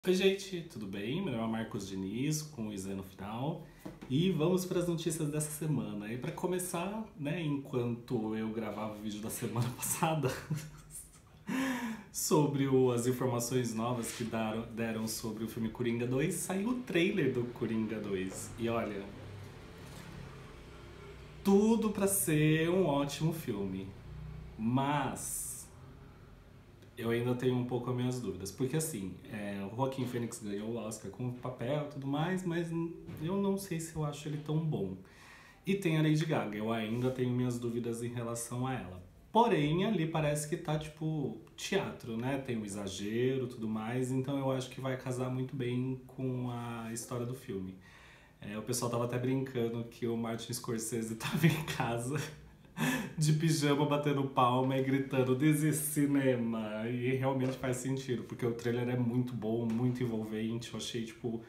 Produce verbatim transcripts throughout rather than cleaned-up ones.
Oi gente, tudo bem? Meu nome é Marcos Diniz, com o Isé no final. E vamos para as notícias dessa semana. E para começar, né, enquanto eu gravava o vídeo da semana passada sobre o- as informações novas que daram- deram sobre o filme Coringa dois, saiu o trailer do Coringa dois. E olha, tudo para ser um ótimo filme. Mas eu ainda tenho um pouco as minhas dúvidas, porque assim, é, o Joaquin Phoenix ganhou o Oscar com o papel e tudo mais, mas eu não sei se eu acho ele tão bom. E tem a Lady Gaga, eu ainda tenho minhas dúvidas em relação a ela. Porém, ali parece que tá tipo teatro, né? Tem o exagero e tudo mais, então eu acho que vai casar muito bem com a história do filme. É, o pessoal tava até brincando que o Martin Scorsese tava em casa de pijama batendo palma e gritando "This is cinema". E realmente faz sentido, porque o trailer é muito bom, muito envolvente. Eu achei, tipo,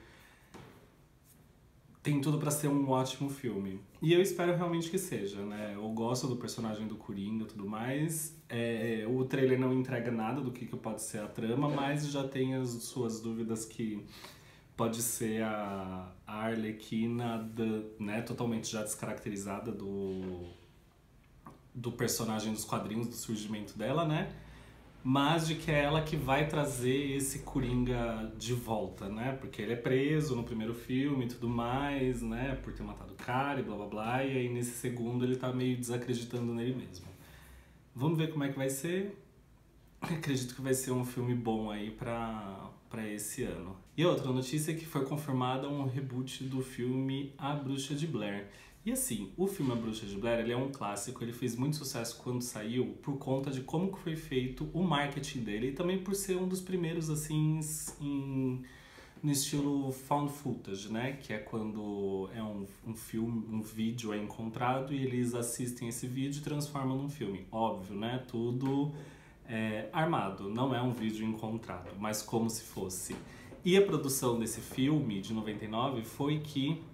tem tudo pra ser um ótimo filme. E eu espero realmente que seja, né? Eu gosto do personagem do Coringa e tudo mais. É, o trailer não entrega nada do que, que pode ser a trama, mas já tem as suas dúvidas que pode ser a, a Arlequina, da- né, totalmente já descaracterizada do do personagem dos quadrinhos, do surgimento dela, né? Mas de que é ela que vai trazer esse Coringa de volta, né? Porque ele é preso no primeiro filme e tudo mais, né? Por ter matado o cara e blá blá blá. E aí nesse segundo ele tá meio desacreditando nele mesmo. Vamos ver como é que vai ser. Acredito que vai ser um filme bom aí pra, pra esse ano. E outra notícia é que foi confirmada um reboot do filme A Bruxa de Blair. E assim, o filme A Bruxa de Blair, ele é um clássico, ele fez muito sucesso quando saiu por conta de como que foi feito o marketing dele e também por ser um dos primeiros, assim, em, no estilo found footage, né? Que é quando é um, um filme, um vídeo é encontrado e eles assistem esse vídeo e transformam num filme. Óbvio, né? Tudo é, armado, não é um vídeo encontrado, mas como se fosse. E a produção desse filme, de noventa e nove, foi que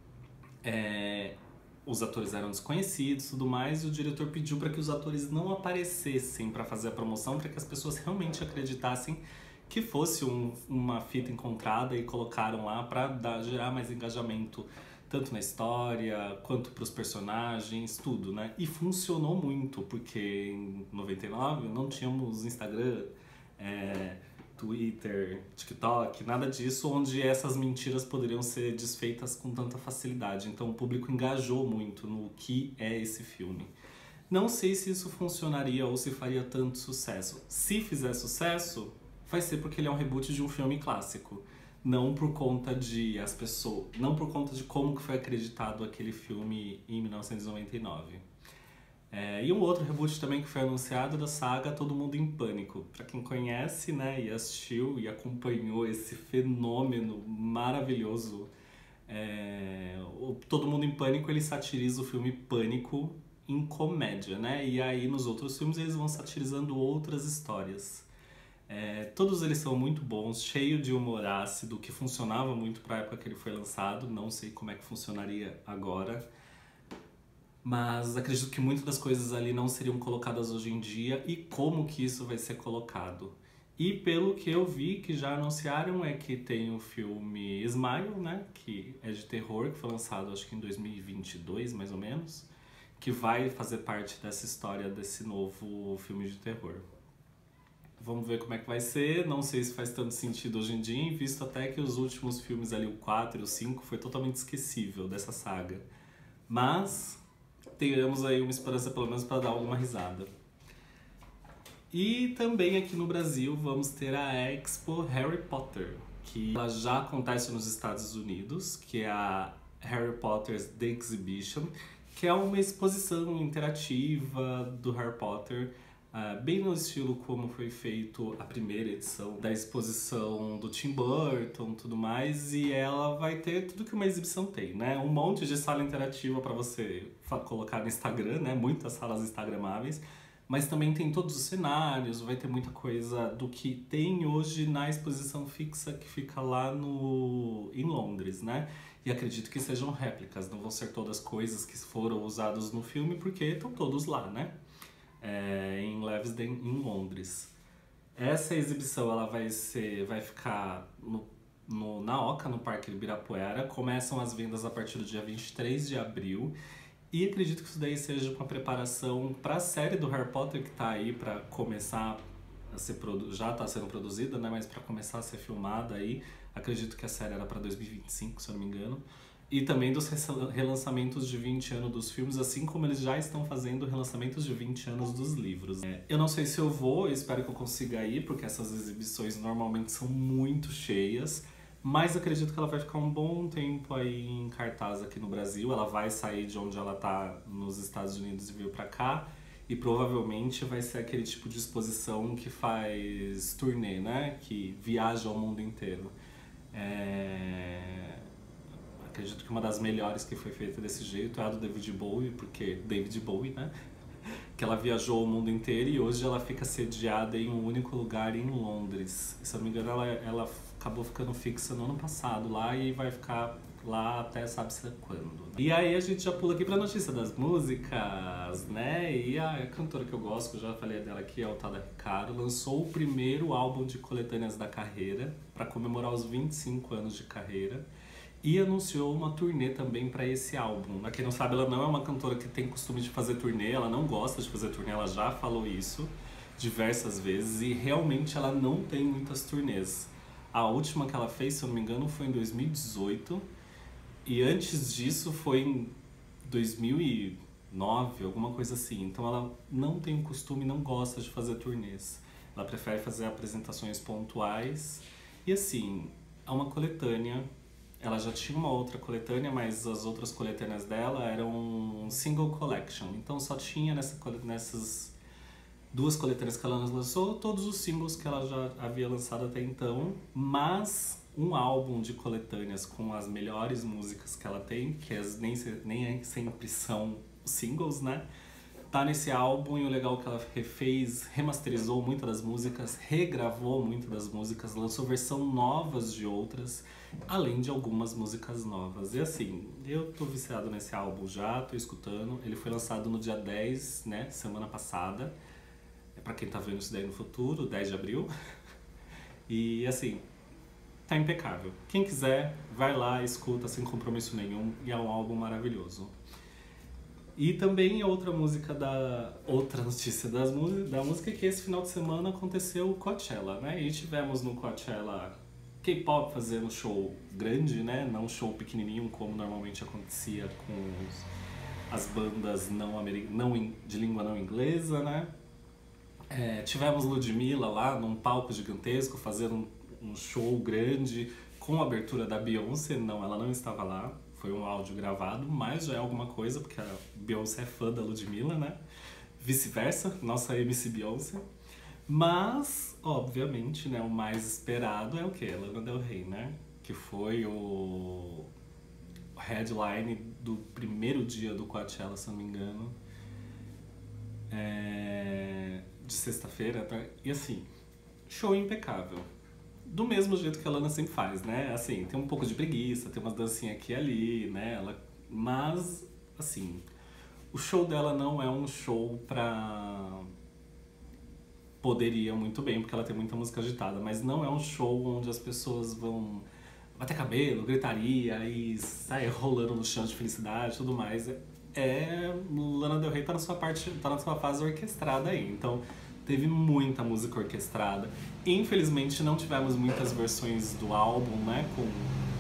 é, os atores eram desconhecidos e tudo mais, e o diretor pediu para que os atores não aparecessem para fazer a promoção, para que as pessoas realmente acreditassem que fosse um, uma fita encontrada e colocaram lá para gerar mais engajamento tanto na história quanto para os personagens, tudo, né? E funcionou muito, porque em noventa e nove não tínhamos Instagram, é, Twitter, TikTok, nada disso, onde essas mentiras poderiam ser desfeitas com tanta facilidade. Então o público engajou muito no que é esse filme. Não sei se isso funcionaria ou se faria tanto sucesso. Se fizer sucesso, vai ser porque ele é um reboot de um filme clássico. Não por conta de as pessoas, não por conta de como que foi acreditado aquele filme em mil novecentos e noventa e nove. É, e um outro reboot também que foi anunciado da saga Todo Mundo em Pânico. Pra quem conhece, né, e assistiu e acompanhou esse fenômeno maravilhoso, é, o Todo Mundo em Pânico ele satiriza o filme Pânico em comédia, né? E aí nos outros filmes eles vão satirizando outras histórias. É, todos eles são muito bons, cheio de humor ácido, que funcionava muito para a época que ele foi lançado. Não sei como é que funcionaria agora, mas acredito que muitas das coisas ali não seriam colocadas hoje em dia e como que isso vai ser colocado. E pelo que eu vi que já anunciaram é que tem o filme Smile, né, que é de terror, que foi lançado acho que em dois mil e vinte e dois, mais ou menos, que vai fazer parte dessa história desse novo filme de terror. Vamos ver como é que vai ser, não sei se faz tanto sentido hoje em dia, visto até que os últimos filmes ali, o quatro e o cinco, foi totalmente esquecível dessa saga. Mas tenhamos aí uma esperança pelo menos para dar alguma risada. E também aqui no Brasil vamos ter a Expo Harry Potter, que ela já acontece nos Estados Unidos, que é a Harry Potter's The Exhibition, que é uma exposição interativa do Harry Potter, uh, bem no estilo como foi feito a primeira edição da exposição do Tim Burton, tudo mais, e ela vai ter tudo que uma exibição tem, né? Um monte de sala interativa para você colocar no Instagram, né? Muitas salas instagramáveis, mas também tem todos os cenários, vai ter muita coisa do que tem hoje na exposição fixa que fica lá no, em Londres, né? E acredito que sejam réplicas, não vão ser todas coisas que foram usadas no filme, porque estão todos lá, né? É, em Leavesden, em Londres. Essa exibição ela vai ser, vai ficar no, no, na Oca, no Parque Ibirapuera. Começam as vendas a partir do dia vinte e três de abril. E acredito que isso daí seja uma preparação para a série do Harry Potter que tá aí para começar a ser produ já está sendo produzida, né? Mas para começar a ser filmada aí. Acredito que a série era para dois mil e vinte e cinco, se eu não me engano. E também dos relançamentos de vinte anos dos filmes, assim como eles já estão fazendo relançamentos de vinte anos dos livros. É, eu não sei se eu vou, eu espero que eu consiga ir, porque essas exibições normalmente são muito cheias. Mas acredito que ela vai ficar um bom tempo aí em cartaz aqui no Brasil. Ela vai sair de onde ela tá nos Estados Unidos e vir pra cá. E provavelmente vai ser aquele tipo de exposição que faz turnê, né? Que viaja ao mundo inteiro. É... Acredito que uma das melhores que foi feita desse jeito é a do David Bowie, porque David Bowie, né? Que ela viajou o mundo inteiro e hoje ela fica sediada em um único lugar em Londres. Se eu não me engano, ela, ela acabou ficando fixa no ano passado lá e vai ficar lá até sabe-se quando. E aí a gente já pula aqui pra notícia das músicas, né? E a cantora que eu gosto, que eu já falei dela aqui, é o Otada Hikaru, lançou o primeiro álbum de coletâneas da carreira para comemorar os vinte e cinco anos de carreira. E anunciou uma turnê também para esse álbum. Pra quem não sabe, ela não é uma cantora que tem costume de fazer turnê, ela não gosta de fazer turnê, ela já falou isso diversas vezes e realmente ela não tem muitas turnês. A última que ela fez, se eu não me engano, foi em dois mil e dezoito e antes disso foi em dois mil e nove, alguma coisa assim. Então ela não tem o costume, não gosta de fazer turnês. Ela prefere fazer apresentações pontuais e assim, é uma coletânea. Ela já tinha uma outra coletânea, mas as outras coletâneas dela eram um single collection. Então só tinha nessa, nessas duas coletâneas que ela lançou todos os singles que ela já havia lançado até então, mas um álbum de coletâneas com as melhores músicas que ela tem, que as nem, nem sempre são singles, né? Tá nesse álbum e o legal é que ela refez, remasterizou muitas das músicas, regravou muitas das músicas, lançou versão novas de outras, além de algumas músicas novas. E assim, eu tô viciado nesse álbum já, tô escutando. Ele foi lançado no dia dez, né, semana passada. É pra quem tá vendo isso daí no futuro, dez de abril. E assim, tá impecável. Quem quiser, vai lá, escuta sem compromisso nenhum e é um álbum maravilhoso. E também outra música da outra notícia das da música é que esse final de semana aconteceu o Coachella, né? E tivemos no Coachella K-pop fazendo show grande, né? Não show pequenininho como normalmente acontecia com os, as bandas não, não de língua não inglesa, né? É, tivemos Ludmilla lá num palco gigantesco fazendo um, um show grande com a abertura da Beyoncé. Não, ela não estava lá. Foi um áudio gravado, mas já é alguma coisa, porque a Beyoncé é fã da Ludmilla, né? Vice-versa, nossa M C Beyoncé. Mas, obviamente, né, o mais esperado é o quê? Lana Del Rey, né? Que foi o headline do primeiro dia do Coachella, se eu não me engano. É... De sexta-feira, tá? E assim, show impecável. Do mesmo jeito que a Lana sempre faz, né? Assim, tem um pouco de preguiça, tem umas dancinhas aqui e ali, né? Ela... Mas, assim, o show dela não é um show pra... Poderia muito bem, porque ela tem muita música agitada, mas não é um show onde as pessoas vão bater cabelo, gritaria e sair rolando no chão de felicidade e tudo mais. É... Lana Del Rey tá na sua parte, tá na sua fase orquestrada aí, então... Teve muita música orquestrada. Infelizmente não tivemos muitas versões do álbum, né? Com...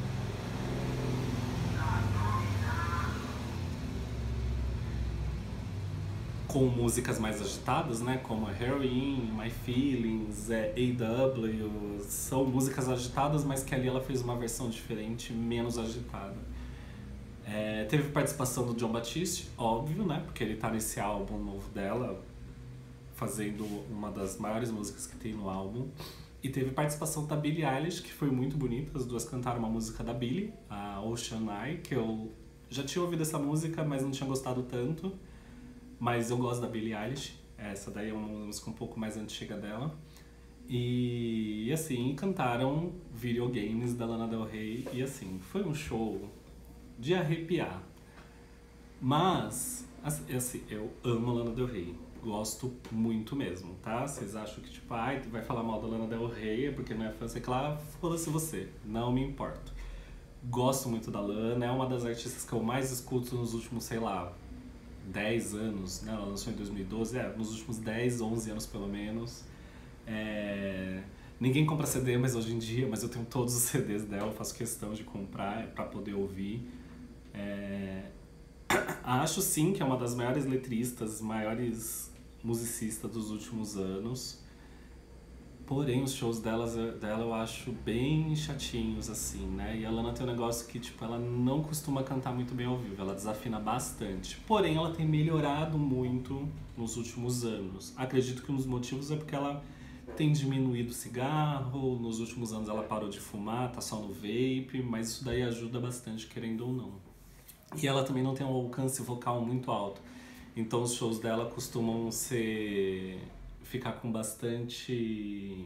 com músicas mais agitadas, né? Como Heroin, My Feelings, é, A W. São músicas agitadas, mas que ali ela fez uma versão diferente, menos agitada. É, teve participação do Jon Batiste, óbvio, né? Porque ele tá nesse álbum novo dela, fazendo uma das maiores músicas que tem no álbum. E teve participação da Billie Eilish, que foi muito bonita. As duas cantaram uma música da Billie, a Ocean Eye, que eu já tinha ouvido essa música, mas não tinha gostado tanto. Mas eu gosto da Billie Eilish. Essa daí é uma música um pouco mais antiga dela. E assim, cantaram Videogames da Lana Del Rey. E assim, foi um show de arrepiar. Mas, assim, eu amo Lana Del Rey. Gosto muito mesmo, tá? Vocês acham que, tipo, ai, vai falar mal da Lana Del Rey, é porque não é fã, sei lá, foda-se você. Não me importo. Gosto muito da Lana, é uma das artistas que eu mais escuto nos últimos, sei lá, dez anos, né? Ela lançou em dois mil e doze, é, nos últimos dez, onze anos pelo menos. É... Ninguém compra C D mais hoje em dia, mas eu tenho todos os C Ds dela, eu faço questão de comprar pra poder ouvir. É... Acho sim que é uma das maiores letristas, maiores musicistas dos últimos anos. Porém, os shows delas, dela eu acho bem chatinhos, assim, né? E a Lana tem um negócio que, tipo, ela não costuma cantar muito bem ao vivo, ela desafina bastante. Porém, ela tem melhorado muito nos últimos anos. Acredito que um dos motivos é porque ela tem diminuído o cigarro, nos últimos anos ela parou de fumar, tá só no vape, mas isso daí ajuda bastante, querendo ou não. E ela também não tem um alcance vocal muito alto. Então os shows dela costumam ser... ficar com bastante...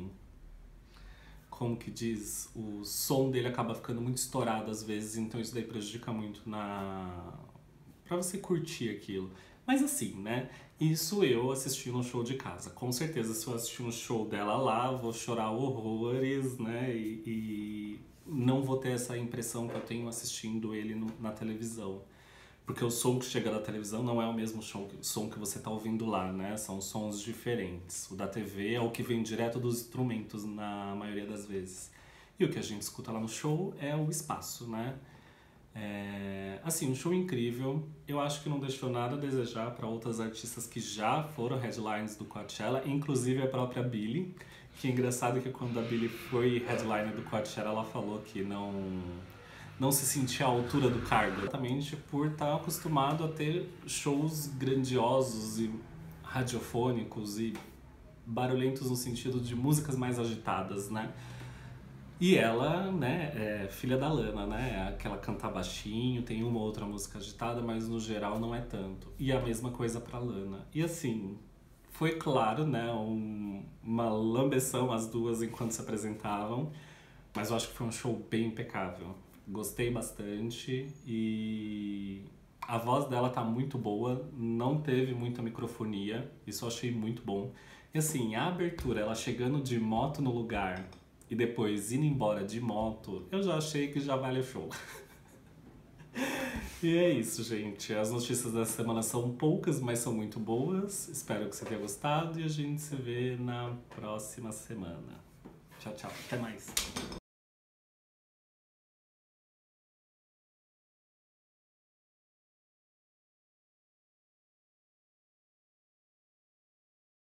Como que diz? O som dele acaba ficando muito estourado às vezes, então isso daí prejudica muito na... pra você curtir aquilo. Mas assim, né? Isso eu assistindo um show de casa. Com certeza, se eu assistir um show dela lá, vou chorar horrores, né? E, e não vou ter essa impressão que eu tenho assistindo ele no, na televisão. Porque o som que chega da televisão não é o mesmo som, som que você tá ouvindo lá, né? São sons diferentes. O da T V é o que vem direto dos instrumentos na maioria das vezes. E o que a gente escuta lá no show é o espaço, né? É, assim, um show incrível. Eu acho que não deixou nada a desejar para outras artistas que já foram headlines do Coachella, inclusive a própria Billie. Que é engraçado que quando a Billie foi headliner do Coachella, ela falou que não, não se sentia à altura do cargo. Exatamente por estar acostumado a ter shows grandiosos e radiofônicos e barulhentos no sentido de músicas mais agitadas, né? E ela, né, é filha da Lana, né? Aquela canta baixinho, tem uma ou outra música agitada, mas no geral não é tanto. E a mesma coisa pra Lana. E assim, foi claro, né, um, uma lambeção as duas enquanto se apresentavam, mas eu acho que foi um show bem impecável. Gostei bastante e a voz dela tá muito boa, não teve muita microfonia, isso eu achei muito bom. E assim, a abertura, ela chegando de moto no lugar e depois indo embora de moto, eu já achei que já vale o show. E é isso, gente. As notícias da semana são poucas, mas são muito boas. Espero que você tenha gostado e a gente se vê na próxima semana. Tchau, tchau. Até mais.